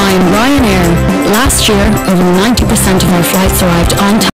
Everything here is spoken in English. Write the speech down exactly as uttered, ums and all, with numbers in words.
flying Ryanair. Last year, over ninety percent of our flights arrived on time.